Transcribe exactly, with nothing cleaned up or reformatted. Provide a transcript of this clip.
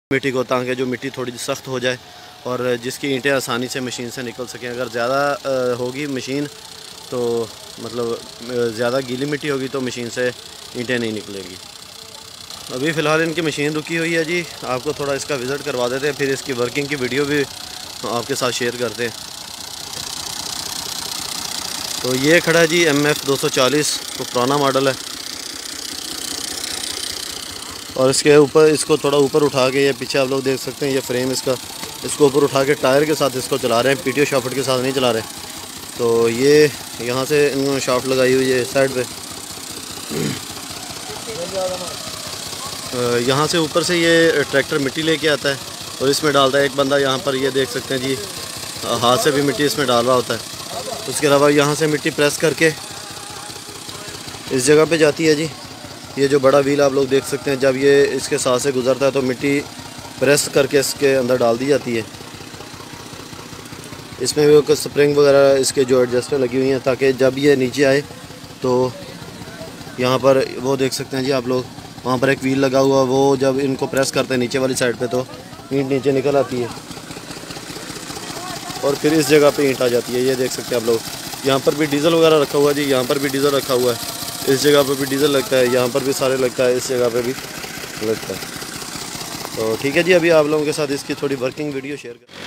मिट्टी को, ताकि जो मिट्टी थोड़ी सख्त हो जाए और जिसकी ईंटें आसानी से मशीन से निकल सकें। अगर ज़्यादा होगी मशीन तो मतलब ज़्यादा गीली मिट्टी होगी तो मशीन से ईंटें नहीं निकलेगी। अभी फ़िलहाल इनकी मशीन रुकी हुई है जी, आपको थोड़ा इसका विज़िट करवा देते हैं, फिर इसकी वर्किंग की वीडियो भी आपके साथ शेयर करते हैं। तो ये खड़ा है जी एम एफ दो सौ चालीस, तो पुराना मॉडल है और इसके ऊपर इसको थोड़ा ऊपर उठा के, ये पीछे आप लोग देख सकते हैं ये फ्रेम इसका, इसको ऊपर उठा के टायर के साथ इसको चला रहे हैं, पीटीओ शाफ्ट के साथ नहीं चला रहे। तो ये यहाँ से इन्होंने शाफ्ट लगाई हुई है साइड पे, यहाँ से ऊपर से ये ट्रैक्टर मिट्टी लेके आता है और इसमें डालता है। एक बंदा यहाँ पर ये देख सकते हैं जी, हाथ से भी मिट्टी इसमें डाल रहा होता है। उसके अलावा यहाँ से मिट्टी प्रेस करके इस जगह पे जाती है जी। ये जो बड़ा व्हील आप लोग देख सकते हैं, जब ये इसके साथ से गुजरता है तो मिट्टी प्रेस करके इसके अंदर डाल दी जाती है। इसमें भी स्प्रिंग वगैरह इसके जो एडजस्टर लगी हुई हैं, ताकि जब ये नीचे आए तो यहाँ पर वो देख सकते हैं जी आप लोग, वहाँ पर एक व्हील लगा हुआ, वो जब इनको प्रेस करते हैं नीचे वाली साइड पे तो ईंट नीचे निकल आती है और फिर इस जगह पे ईंट आ जाती है। ये देख सकते हैं आप लोग, यहाँ पर भी डीज़ल वगैरह रखा हुआ है जी, यहाँ पर भी डीज़ल रखा हुआ है, इस जगह पर भी डीज़ल लगता है, यहाँ पर भी सारे लगता है, इस जगह पर भी लगता है। तो ठीक है जी, अभी आप लोगों के साथ इसकी थोड़ी वर्किंग वीडियो शेयर कर